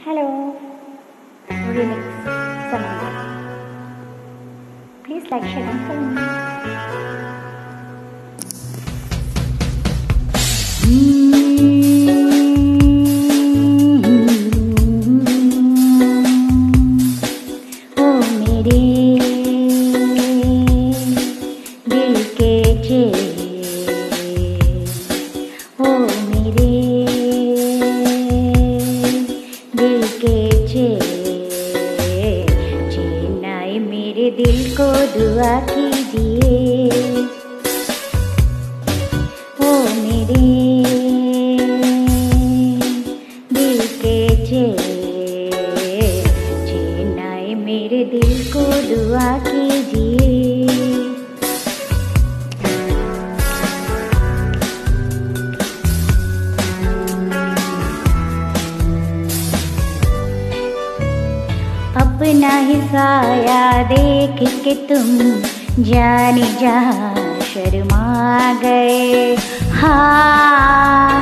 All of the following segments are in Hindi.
Hello, remix Samantha. Please like, share and comment. ओ मेरे दिल के ओ मेरे दिल के चेन्नई मेरे दिल को दुआ कीजिए। ओ मेरे दिल के चेन्नई मेरे दिल को दुआ कीजिए। अपना ही साया देख के तुम जाने जहाँ शर्मा गए। हाँ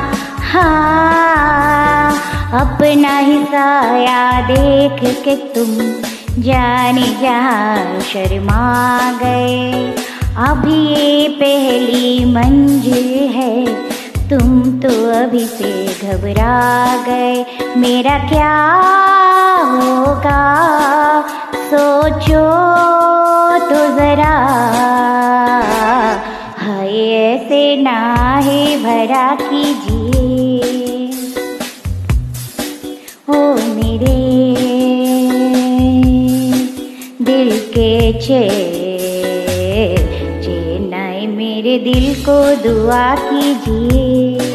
हाँ, अपना ही साया देख के तुम जाने जहाँ शर्मा गए। अभी ये पहली मंजिल है, तुम तो अभी से घबरा गए। मेरा क्या होगा सोचो तो जरा, हाय ऐसे नाहे भरा कीजिए। ओ मेरे दिल के चेन्नई मेरे दिल को दुआ कीजिए।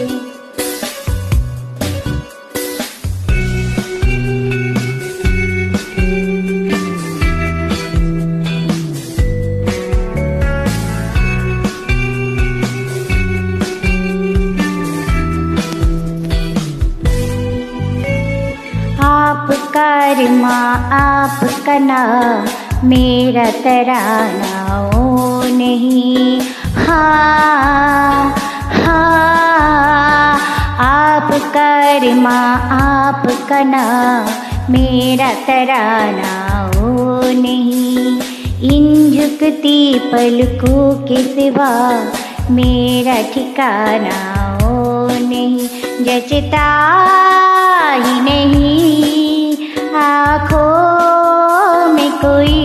आपका रिमा आपका नाम मेरा तराना ओ नहीं। हाँ हाँ, आपका रिमा आपका नाम मेरा तराना ओ नहीं। इन झुकती पलकों के सिवा मेरा ठिकाना ओ नहीं। जचता ही नहीं आँखों में कोई,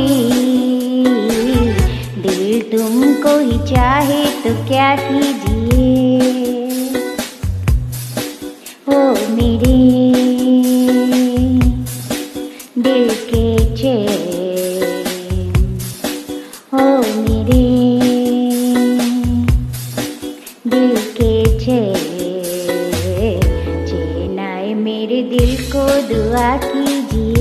दिल तुमको ही चाहे तो क्या कीजिए। ओ मेरे दिल के ओ मेरे दिल के चेन्नई मेरे दिल को दुआ कीजिए।